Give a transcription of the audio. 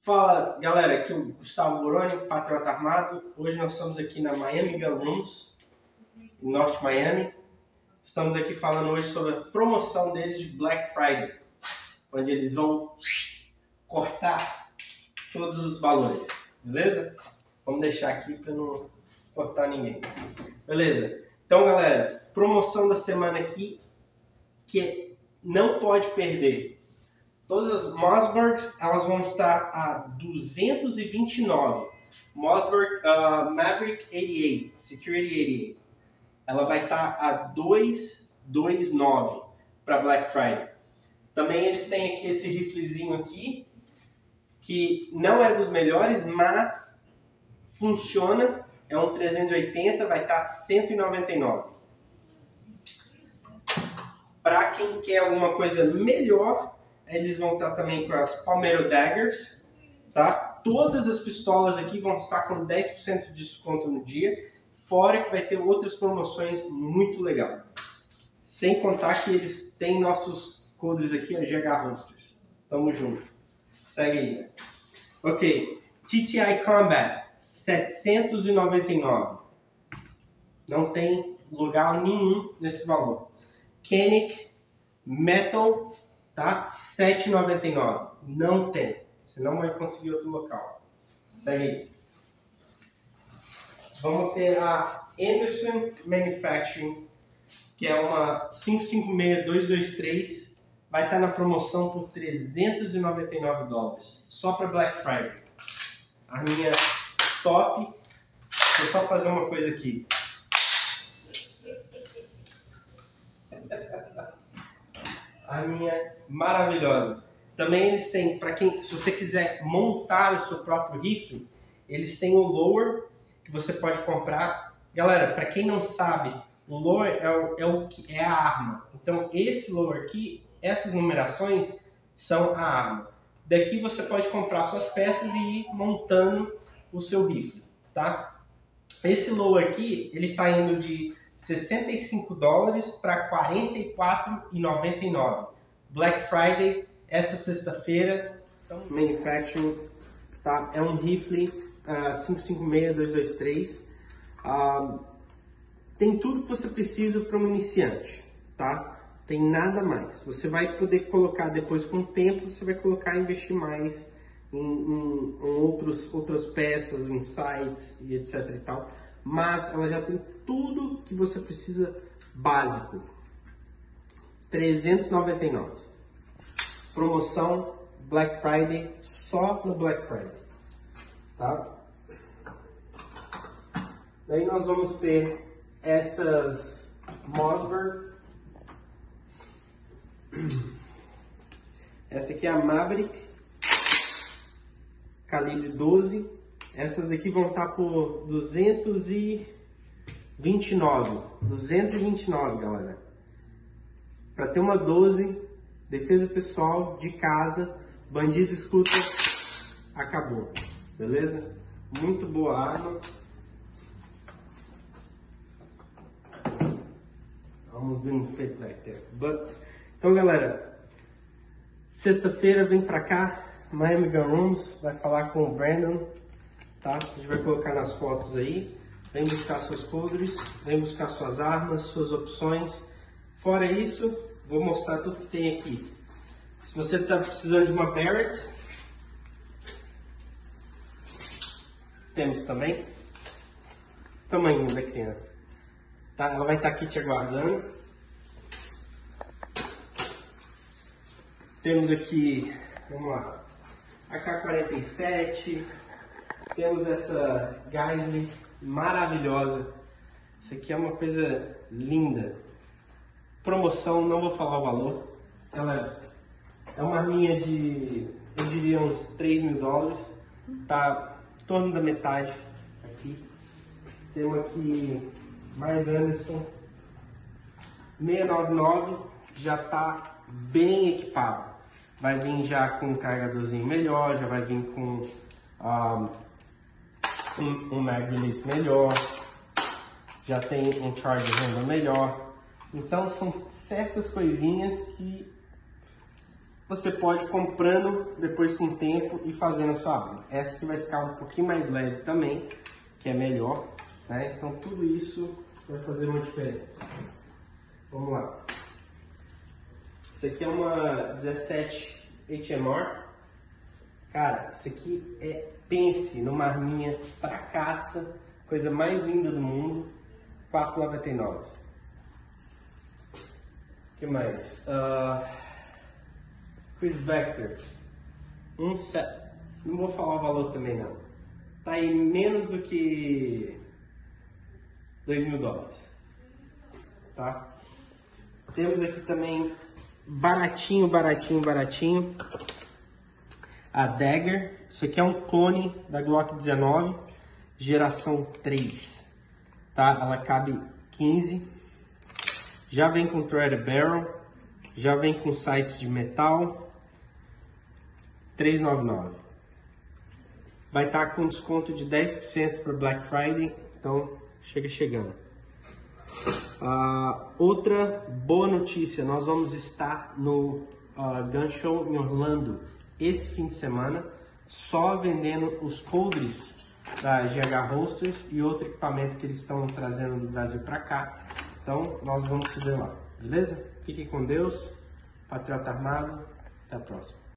Fala galera, aqui é o Gustavo Boroni, Patriota Armado. Hoje nós estamos aqui na Miami Gun Rooms, em Norte Miami. Estamos aqui falando hoje sobre a promoção deles de Black Friday, onde eles vão cortar todos os valores, beleza? Vamos deixar aqui para não cortar ninguém. Beleza? Então galera, promoção da semana aqui que não pode perder. Todas as Mossbergs, elas vão estar a 229. Mossberg Maverick 88, Security 88. Ela vai estar a 229 para Black Friday. Também eles têm aqui esse riflezinho aqui, que não é dos melhores, mas funciona. É um 380, vai estar 199. Para quem quer alguma coisa melhor, eles vão estar também com as Palmetto Daggers, tá? Todas as pistolas aqui vão estar com 10% de desconto no dia, fora que vai ter outras promoções muito legais. Sem contar que eles têm nossos codres aqui, a GH Holsters. Tamo junto. Segue aí, né? Ok, TTI Combat, 799. Não tem lugar nenhum nesse valor. Koenig Metal, tá? 7,99. Não tem. Você não vai conseguir outro local. Segue aí. Vamos ter a Anderson Manufacturing, que é uma 556-223. Vai estar na promoção por $399. Só para Black Friday. A minha top. Vou só fazer uma coisa aqui. A minha maravilhosa. Também eles têm, para quem, se você quiser montar o seu próprio rifle, eles têm o lower que você pode comprar. Galera, para quem não sabe, o lower é a arma. Então esse lower aqui, essas numerações são a arma. Daqui você pode comprar suas peças e ir montando o seu rifle, tá? Esse lower aqui, ele está indo de $65 para $44,99. Black Friday, essa sexta-feira. Então, Manufacturing, tá? É um rifle 556-223. Tem tudo que você precisa para um iniciante, tá? Tem nada mais. Você vai poder colocar depois, com o tempo, você vai colocar e investir mais em outras peças, em sites e etc e tal. Mas ela já tem tudo que você precisa básico. 399. Promoção Black Friday, só no Black Friday, tá? Daí nós vamos ter essas Mossberg. Essa aqui é a Maverick, calibre 12. Essas daqui vão estar por 229, galera. Para ter uma 12, defesa pessoal, de casa, bandido escuta, acabou. Beleza? Muito boa arma. Vamos doing fit back there. Então, galera, sexta-feira vem pra cá, Miami Gun Rooms, vai falar com o Brandon. Tá? A gente vai colocar nas fotos aí. Vem buscar seus coldres, vem buscar suas armas, suas opções. Fora isso, vou mostrar tudo que tem aqui. Se você está precisando de uma Barrett, temos também. Tamanho da criança. Tá? Ela vai estar aqui te aguardando. Temos aqui, vamos lá, AK-47. Temos essa Geissele maravilhosa. Isso aqui é uma coisa linda. Promoção, não vou falar o valor. Ela é uma arminha de, eu diria, uns $3.000. Tá em torno da metade aqui. Temos aqui mais Anderson 699. Já tá bem equipado. Vai vir já com um carregadorzinho melhor, já vai vir com um mag release melhor, já tem um charge handle melhor. Então são certas coisinhas que você pode ir comprando depois com o tempo e fazendo a sua arma. Essa aqui vai ficar um pouquinho mais leve também, que é melhor, né? Então tudo isso vai fazer uma diferença. Vamos lá. Isso aqui é uma 17 HMR. Cara, isso aqui pense numa arminha pra caça, coisa mais linda do mundo, R$4,99. O que mais? Chris Vector, não vou falar o valor também não, tá aí menos do que $2.000, tá? Temos aqui também baratinho, a Dagger. Isso aqui é um clone da Glock 19, geração 3, tá? Ela cabe 15, já vem com threaded barrel, já vem com sights de metal, R$3,99. Vai estar com desconto de 10% para Black Friday, então chega chegando. Outra boa notícia, nós vamos estar no Gun Show em Orlando esse fim de semana, só vendendo os coldres da GH Holsters e outro equipamento que eles estão trazendo do Brasil para cá. Então nós vamos se ver lá, beleza? Fiquem com Deus, Patriota Armado, até a próxima.